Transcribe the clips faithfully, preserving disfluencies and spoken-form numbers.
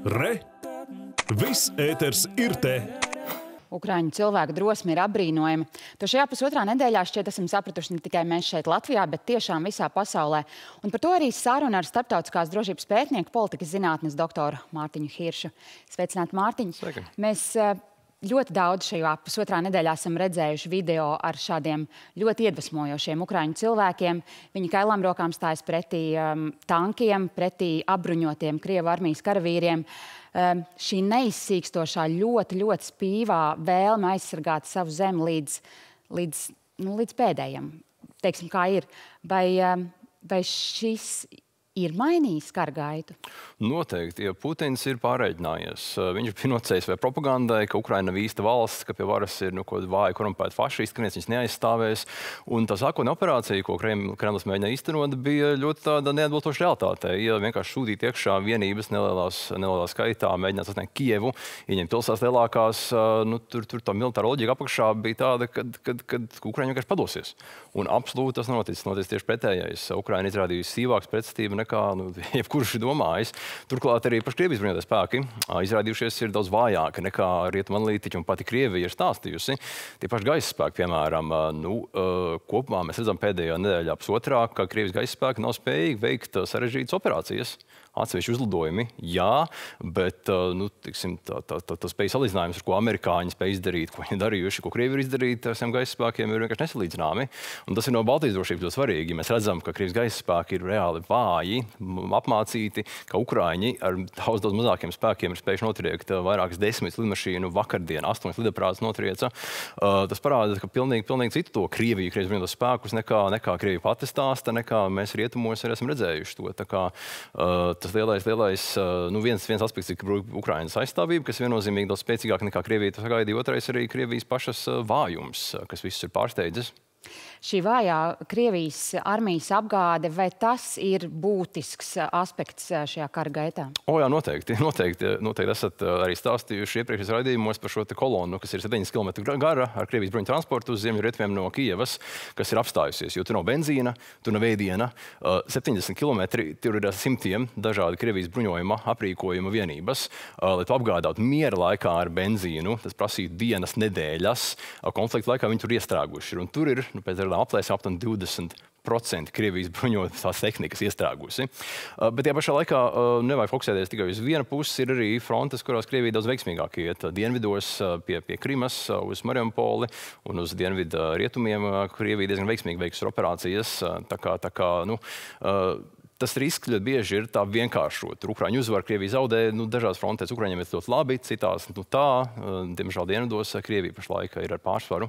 Re! Viss ēters ir te! Ukraiņu cilvēku drosme ir apbrīnojama. To šajā pusotrā nedēļā šķiet esam sapratuši ne tikai mēs šeit Latvijā, bet tiešām visā pasaulē. Un par to arī saruna ar starptautiskās drošības pētnieku, politikas zinātnes doktoru Mārtiņu Hiršu. Sveicināti, Mārtiņ! Sveiki. Mēs ļoti daudz šajā pusotrā nedēļā esam redzējuši video ar šādiem ļoti iedvesmojošiem ukraiņu cilvēkiem. Viņi kailam rokām stājas pretī um, tankiem, pretī apbruņotiem Krievu armijas karavīriem. Um, šī neizsīkstošā, ļoti, ļoti spīvā vēlme aizsargāt savu zemi līdz, līdz, nu, līdz pēdējiem. Teiksim, kā ir. Vai, um, vai šis ir mainījis kara gaitu? Noteikti, ja Putins ir pārreģinājies. Viņš ir nocējis vai propagandai, ka Ukraina nav īsta valsts, ka pie varas ir nu, vāji korumpēti fašisti, ka neviens viņus neaizstāvēs. Un tā sākotnējā operācija, ko Kremlis mēģināja īstenot, bija ļoti tāda neatbilstoša realitātei. Ja vienkārši sūtīt iekšā vienības nelielās, nelielā skaitā, mēģināt sasniegt Kijevu, ieņemt pilsētas lielākās, nu, tur, tur tā militāra loģika apakšā bija tāda, kad, kad, kad Ukraina vienkārši padosies. Un absolūti tas noticis, noticis tieši pretējais. Ukraina izrādījusi sīvāks pretstību nekā nu, jebkurš ir domājis. Turklāt arī paši Krievijas bruņotie spēki izrādījušies ir daudz vājāki nekā rietumu analītiķi un pati Krievija ir stāstījusi. Tie paši gaisa spēki, piemēram, nu, kopumā mēs redzam pēdējā nedēļā pusotrā, ka Krievijas gaisa spēki nav spējīgi veikt sarežģītas operācijas. Atsevišķi uzlidojumi, jā, bet nu, tiksim, tā, tā, tā, tā spēja salīdzinājums, ar ko amerikāņi spēja izdarīt, ko viņi darījuši, ko Krievi ir izdarīt ar saviem gaisa spēkiem, ir vienkārši nesalīdzināmi. Un tas ir no Baltijas drošības ļoti svarīgi. Mēs redzam, ka Krievijas gaisa spēki ir reāli vāji, apmācīti, ka Ukraiņi ar daudz, daudz mazākiem spēkiem ir spējuši notriekt vairākas desmit lidmašīnu vakardien, astoņas lidaprātas notrieca. Uh, tas parāda, ka pilnīgi, pilnīgi citu to Krieviju, Krievijas bruņotos spēkus, nekā, nekā Krievija pati stāsta, nekā mēs rietumos arī esam redzējuši to. Tā kā, uh, tas lielais, lielais, nu viens, viens aspekts ir Ukrainas aizstāvība, kas viennozīmīgi daudz spēcīgāk nekā Krievija to sagaidīja. Otrais arī Krievijas pašas vājums, kas visus ir pārsteidzis. Šī vājā Krievijas armijas apgāde, vai tas ir būtisks aspekts šajā kara gaitā? O, jā, noteikti. Noteikti, noteikti esat arī stāstījuši iepriekšējos raidījumos par šo te kolonu, kas ir septiņdesmit kilometru gara ar Krievijas bruņu transportu uz ziemeļrietumiem no Kijevas, kas ir apstājusies, jo tur nav benzīna, tur nav ēdiena. septiņdesmit kilometri, tur ir simtiem dažādi Krievijas bruņojuma aprīkojuma vienības. Lai tu apgādātu miera laikā ar benzīnu, tas prasītu dienas, nedēļas. Konflikta laikā viņi tur iestrēguši. Un tur ir, nu, pēc aplēsām aptuveni divdesmit procenti Krievijas bruņotās tehnikas iestrēgusi. Uh, bet tajā pašā laikā uh, nevajag fokusēties tikai uz vienu pusi, ir arī frontes, kurās Krievija daudz veiksmīgāk iet. Dienvidos uh, pie, pie Krimas, uh, uz Mariupoli un uz dienvidu uh, rietumiem uh, Krievija diezgan veiksmīgi veiks operācijas. Uh, tā kā, tā kā, nu, uh, tas risks ļoti bieži ir tā vienkāršot. Ukraiņu uzvar, Krievija zaudē, nu, dažās frontēs Ukraiņiem ir ļoti labi, citās nu, tā. Uh, diemžēl dienvidos Krievija pašlaik ir ar pārsvaru.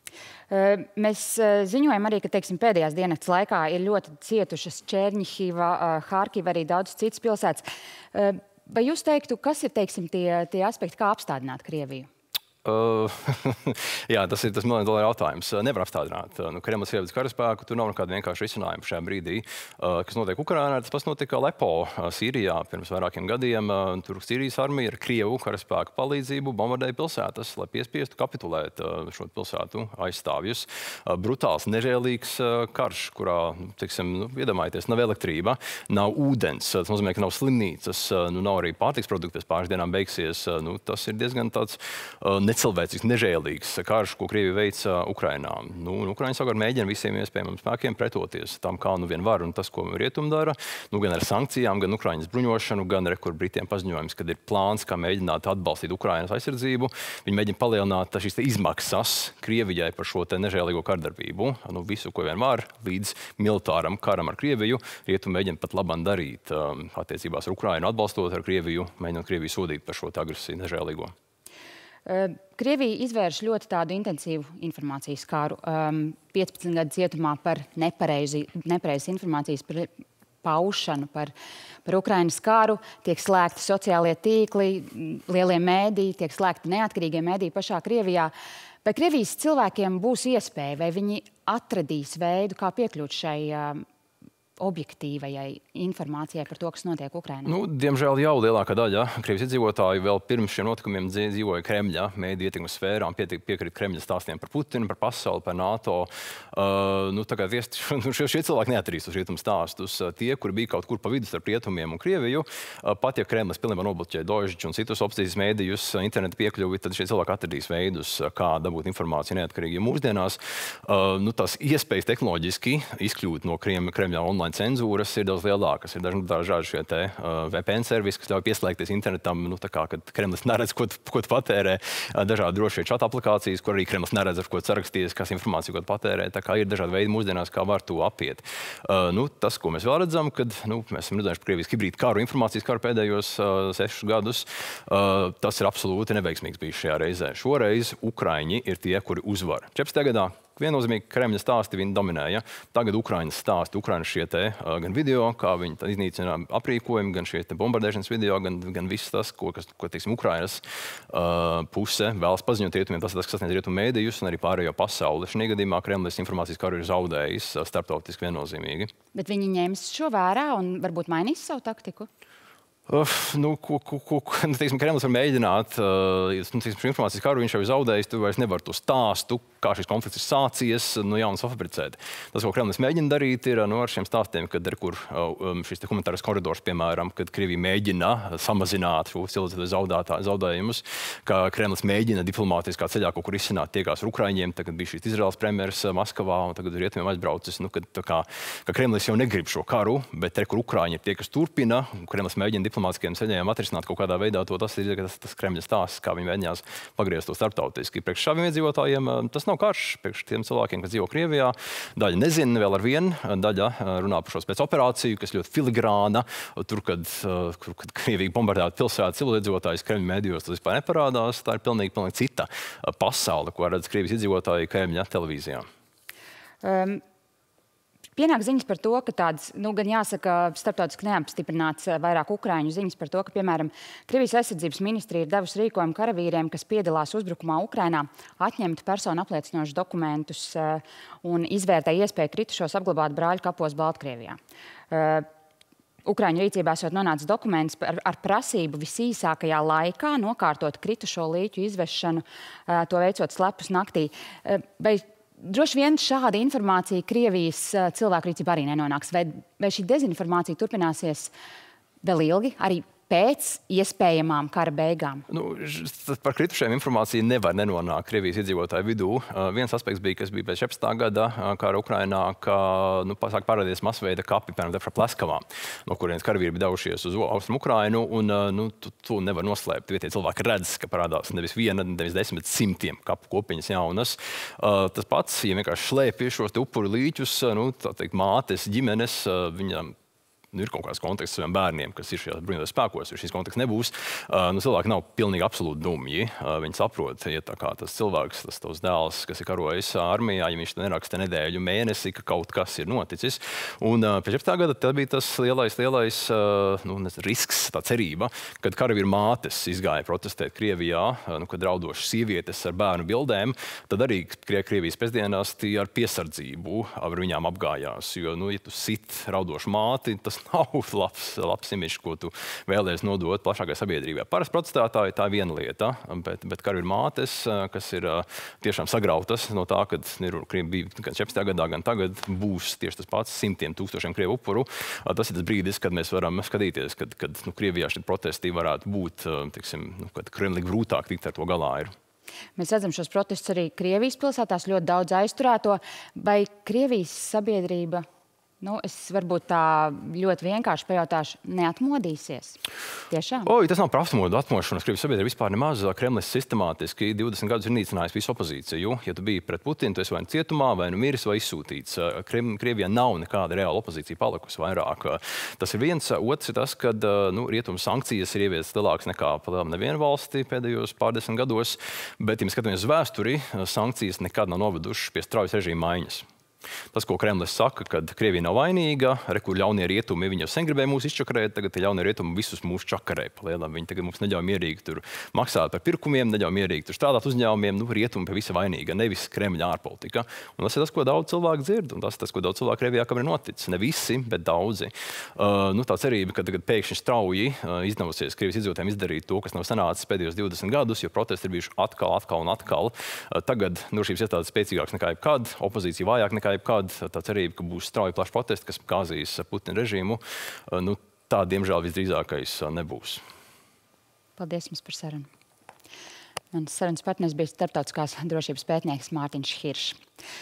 Mēs ziņojam arī, ka teiksim, pēdējās diennakts laikā ir ļoti cietušas Černihiva, Harkiva, arī daudz citas pilsētas. Vai jūs teiktu, kas ir teiksim, tie, tie aspekti, kā apstādināt Krieviju? Uh, jā, tas ir tas miljonu dolāru jautājums. Nevar apstādināt. Nu, Kremlis ievedis karaspēku, tur nav nekāda vienkārša risinājuma šajā brīdī. Uh, kas notiek Ukrainā, tas pats notika Alepo, uh, Sīrijā pirms vairākiem gadiem. Uh, tur Sīrijas armija ar Krievu karaspēku palīdzību bombardēja pilsētas, lai piespiestu kapitulēt uh, šo pilsētu aizstāvjus. Uh, brutāls, nežēlīgs uh, karš, kurā, teiksim, nu, iedomājieties, nav elektrība, nav ūdens, tas nozīmē, ka nav slimnīcas, uh, nu, nav arī pārtiks produkti pēc pāris dienām beigsies. Uh, nu, tas ir diezgan tāds uh, necilvēcīgs, nežēlīgs karš, ko Krievija veica Ukrainā. Nu, Ukraiņa savukārt mēģina visiem iespējamiem spēkiem pretoties tam, kā nu vien var, un tas, ko rietumi dara, nu, gan ar sankcijām, gan Ukraiņas bruņošanu, gan ar kur Britiem paziņojums, kad ir plāns, kā mēģināt atbalstīt Ukrainas aizsardzību. Viņi mēģina palielināt šīs izmaksas Krievijai par šo te nežēlīgo kardarbību, nu, visu, ko vien var, līdz militāram karam ar Krieviju. Rietumi mēģina pat labam darīt um, attiecībās ar Ukrainu, atbalstot ar Krieviju, mēģinot Krieviju sodīt par šo te agresiju nežēlīgo. Krievija izvērš ļoti tādu intensīvu informācijas kāru. Um, piecpadsmit gadu cietumā par nepareizi, nepareizi informācijas par paušanu par, par Ukrainas kāru. Tiek slēgti sociālie tīkli, lielie mēdīji, tiek slēgti neatkarīgie mēdīji pašā Krievijā. Vai Krievijas cilvēkiem būs iespēja, vai viņi atradīs veidu, kā piekļūt šai um, objektīvajai informācijai par to, kas notiek Ukrainā? Nu, diemžēl jau lielākā daļa Krievijas iedzīvotāju vēl pirms šiem notikumiem dzīvoja Kremļa mēdīju ietekmes sfērām, piekrīt Kremļa stāstiem par Putinu, par pasauli, par NATO. Uh, nu, tā kā viest, šie, šie cilvēki neatrīst uz rietumu stāstus. Tie, kuri bija kaut kur pa vidu starp rietumiem un Krieviju, uh, pat ja Kremlis pilnībā nobloķēja Dožģi un citus opozīcijas mēdījus, interneta piekļuvi, tad šie cilvēki atradīs veidus, kā dabūt informāciju neatkarīgi. Jo mūsdienās uh, nu, tās iespējas tehnoloģiski izkļūt no Kremļa online cenzūras ir daudz lielākas. Ir dažādi šie te, uh, V P N servisi, kas ļauj pieslēgties internetam, nu, tā kā, kad Kremlis neredz, ko, ko patērē, uh, dažādi drošie čata aplikācijas, kur arī Kremlis neredz, ar ko sarakstījies, kas informāciju, ko patērē. Tā kā ir dažādi veidi mūsdienās, kā var to apiet. Uh, nu, tas, ko mēs vēl redzam, kad nu, mēs esam redzējuši Krievijas hibrīdu karu, informācijas karu pēdējos uh, sešus gadus, uh, tas ir absolūti neveiksmīgs bijis šajā reizē. Šoreiz Ukraiņi ir tie, kuri uzvar. četrpadsmitajā gadā viennozīmīgi Kremļa stāsti viņi dominēja. Tagad Ukrainas stāsti, Ukrainas šie te uh, gan video, kā viņi iznīcina aprīkojumi, gan šie te bombardēšanas video, gan, gan viss tas, ko, kas, ko teiksim, Ukrainas uh, puse vēlas paziņot rietumiem, tas ir tas, kas sasniedz rietumu mēdījus un arī pārējo pasauli. Šī gadījumā Kremlis informācijas karu ir zaudējis uh, starptautiski viennozīmīgi. Bet viņi ņems šo vērā un varbūt mainīs savu taktiku? Uh, nu, ko, ko, ko, nu, teiksim, Kremlis var mēģināt, uh, nu, teiksim, informācijas karu viņš jau ir zaudējis, tu vairs nevar to stāstu, kā šis konflikts ir sācies, nu, jauns fabricēt. Tas, ko Kremlis mēģina darīt, ir nu, ar šiem stāstiem, kad ir kur um, šis humanitārais koridors, piemēram, kad Krievija mēģina samazināt šo cilvēku zaudējumus, ka Kremlis mēģina diplomātiskā ceļā kaut kur izsināt tiekās ar Ukraiņiem, tagad bija šis Izraels premjeras Maskavā, un tagad ir rietumiem aizbraucis, nu, kad, kā, ka Kremlis jau negrib šo karu, bet te, kur Ukraiņi ir tie, kas turpina, Kremlis mēģina diplomātiskiem ceļiem atrisināt kaut kādā veidā to, tas ir tas, tas Kremļa stāsts, kā viņi mēģinās pagriezt to starptautiski. Priekš šādiem iedzīvotājiem tas nav karš, priekš tiem cilvēkiem, kas dzīvo Krievijā. Daļa nezina vēl ar vienu, daļa runā par šo spēcoperāciju, kas ļoti filigrāna. Tur, kad, kur, kad Krievija bombardēta pilsētu civiliedzīvotājus, Kremļa medijos tas vispār neparādās. Tā ir pilnīgi, pilnīgi cita pasaule, ko redz Krievijas iedzīvotāji Kremļa televīzijā. Um. Pienāk ziņas par to, ka tādas, nu, gan jāsaka, starptautiski neapstiprināts vairāk ukraiņu ziņas par to, ka, piemēram, Krievijas aizsardzības ministrija ir devusi rīkojumu karavīriem, kas piedalās uzbrukumā Ukrainā, atņemt personu apliecinošus dokumentus un izvērtē iespēju kritušos apglabāt brāļu kapos Baltkrievijā. Ukraiņu rīcībā esot nonācis dokuments ar, ar prasību visīsākajā laikā nokārtot kritušo līķu izvešanu, to veicot slepus naktī. Vai droši vien šāda informācija Krievijas cilvēku rīcībā arī nenonāks. Vai, vai šī dezinformācija turpināsies vēl ilgi, arī pēc iespējamām kara beigām? Nu, par kritušajiem informāciju nevar nenonākt Krievijas iedzīvotāju vidū. Uh, viens aspekts bija, kas bija pēc četrpadsmitā gada uh, kara Ukrainā, ka nu, sāk parādīties masveida kapi, piemēram, par Pleskavām, no kurienes karavīri bija devušies uz Austrumu Ukrainu, un uh, nu, tu, tu nevar noslēpt. Vietie cilvēki redz, ka parādās nevis viena, nevis desmit simtiem kapu kopiņas jaunas. Uh, tas pats, ja vienkārši slēpj šos te upuru līķus, uh, nu, tā teikt, mātes, ģimenes, uh, viņam Nu, ir kaut kāds konteksts saviem bērniem, kas ir šajās bruņotajos spēkos, jo šis konteksts nebūs. Uh, nu, cilvēki nav pilnīgi absolūti dumji. Uh, viņi saprot, ja tā kā tas cilvēks, tas tavs dēls, kas ir karojis armijā, ja viņš neraksta nedēļu, mēnesi, ka kaut kas ir noticis. Un uh, pēc četrpadsmitā gada tad bija tas lielais, lielais uh, nu, risks, tā cerība, kad karavīru mātes izgāja protestēt Krievijā, uh, nu, kad raudošas sievietes ar bērnu bildēm, tad arī Krievijas prezidentās tie ar piesardzību ar viņām apgājās. Jo, nu, ja tu sit raudošu māti, tas nav labs, labs imidžs, ko tu vēlies nodot plašākai sabiedrībai. Parasti protestētāji tā ir viena lieta, bet, bet karavīru mātes, kas ir tiešām sagrautas no tā, kad ir, bija gan četrpadsmitajā gadā, gan tagad būs tieši tas pats simtiem tūkstošiem krievu upuru. Tas ir tas brīdis, kad mēs varam skatīties, kad, kad nu, Krievijā šie protesti varētu būt, tiksim, nu, kad Kremli grūtāk tikt ar to galā ir. Mēs redzam šos protestus arī Krievijas pilsētās, ļoti daudz aizturēto. Vai Krievijas sabiedrība, nu, es varbūt tā ļoti vienkārši pajautāšu, neatmodīsies? Tiešām? Oi, tas nav par atmodu, atmošanos. Krievijas sabiedrība vispār nemaz. Kremlis sistemātiski divdesmit gadus ir nīcinājis visu opozīciju. Ja tu biji pret Putinu, tu esi vai nu cietumā, vai nu miris, vai izsūtīts. Krievijā nav nekāda reāla opozīcija palikusi vairāk. Tas ir viens. Otrs ir tas, ka nu, rietumu sankcijas ir ieviestas lielākas nekā neviena valsti pēdējos pārdesmit gados. Bet, ja mēs skatāmies uz vēsturi, sankcijas nekad nav novedušas pie straujas režīma maiņas. Tas, ko Kremlis saka, ka Krievija nav vainīga, re, kur ļaunie rietumi, viņi jau sen gribēja mūs izčakarēt, tagad tie ļaunie rietumi visus mūs čakarē. Palielam. Viņi tagad mums neļauj mierīgi tur maksāt par pirkumiem, neļauj mierīgi tur strādāt uzņēmumiem, nu, rietumi pie visa vainīga, nevis Kremļa ārpolitika. Un tas ir tas, ko daudz cilvēku dzird, un tas ir tas, ko daudz cilvēku Krievijā kamēr noticis. Ne visi, bet daudzi. Uh, nu, tā cerība, ka tagad pēkšņi strauji uh, izdevosies Krievijas iedzīvotājiem izdarīt to, kas nav sanācis pēdējos divdesmit gadus, jo protesti ir bijuši atkal, atkal un atkal. Uh, tagad drošības iestādes spēcīgāks nekā jebkad, opozīcija vājāk nekā jebkad. Tā cerība, ka būs strauji plaši protesti, kas gāzīs Putina režīmu, nu, tā, diemžēl, visdrīzākais nebūs. Paldies jums par sarunu. Mans sarunas partners bija starptautiskās drošības pētnieks Mārtiņš Hiršs.